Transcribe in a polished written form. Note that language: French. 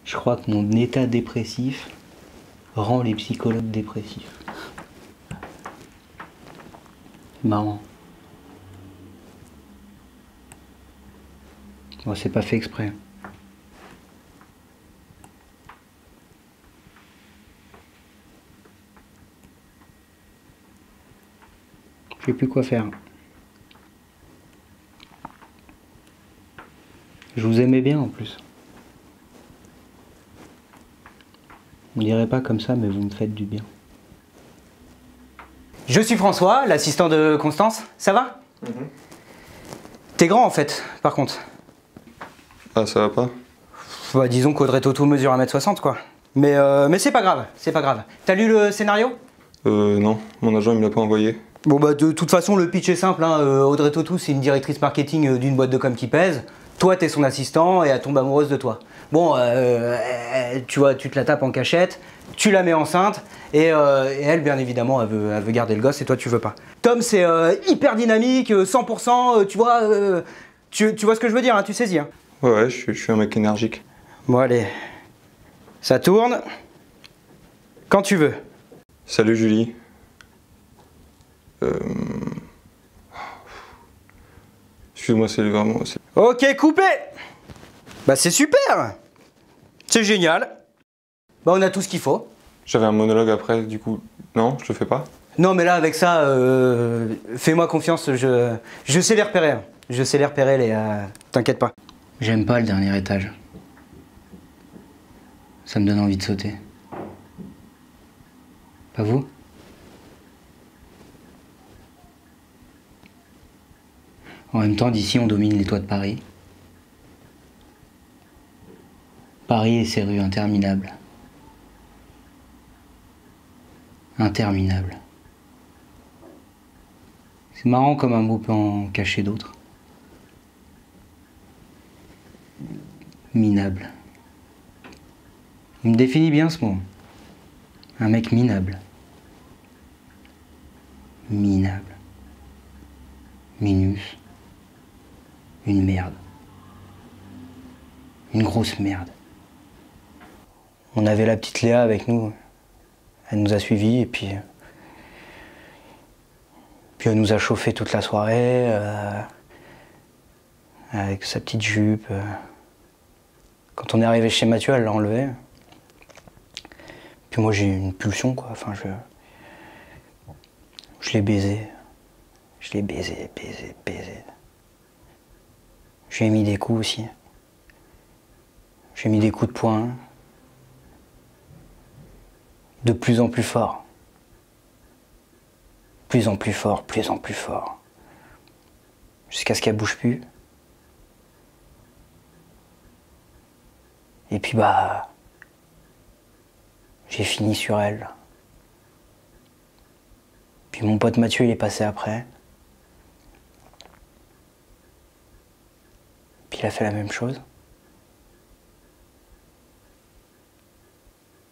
Je crois que mon état dépressif rend les psychologues dépressifs. C'est marrant. Bon, c'est pas fait exprès. Je sais plus quoi faire. Je vous aimais bien en plus. On dirait pas comme ça, mais vous me faites du bien. Je suis François, l'assistant de Constance. Ça va? T'es grand en fait, par contre. Ah, ça va pas? Bah, disons qu'Audrey Tautou mesure 1m60 quoi. Mais c'est pas grave, c'est pas grave. T'as lu le scénario? Non, mon agent il me l'a pas envoyé. Bon bah de toute façon le pitch est simple, hein. Audrey Tautou c'est une directrice marketing d'une boîte de com qui pèse. Toi t'es son assistant et elle tombe amoureuse de toi. Bon, tu vois, tu te la tapes en cachette, tu la mets enceinte et elle bien évidemment elle veut garder le gosse et toi tu veux pas. Tom c'est hyper dynamique, 100%, tu vois, tu vois ce que je veux dire, hein, tu saisis. Hein. Ouais, je suis un mec énergique. Bon allez, ça tourne, quand tu veux. Salut Julie. Excuse-moi, c'est vraiment... Ok, coupé. Bah c'est super. C'est génial. Bah on a tout ce qu'il faut. J'avais un monologue après, du coup... Non, je le fais pas? Non mais là avec ça, fais-moi confiance, je sais les repérer. Hein. Je sais les repérer les... T'inquiète pas. J'aime pas le dernier étage. Ça me donne envie de sauter. Pas vous? En même temps, d'ici, on domine les toits de Paris. Paris et ses rues interminables. Interminables. C'est marrant comme un mot peut en cacher d'autres. Minable. Il me définit bien ce mot. Un mec minable. Minable. Minus. Une merde. Une grosse merde. On avait la petite Léa avec nous. Elle nous a suivis et puis elle nous a chauffé toute la soirée avec sa petite jupe. Quand on est arrivé chez Mathieu, elle l'a enlevé. Puis moi j'ai eu une pulsion quoi. Enfin je l'ai baisé. Je l'ai baisé. Je lui ai mis des coups aussi. J'ai mis des coups de poing. De plus en plus fort. Plus en plus fort. Jusqu'à ce qu'elle bouge plus. Et puis bah... j'ai fini sur elle. Puis mon pote Mathieu il est passé après. Puis il a fait la même chose. Je peux partir ?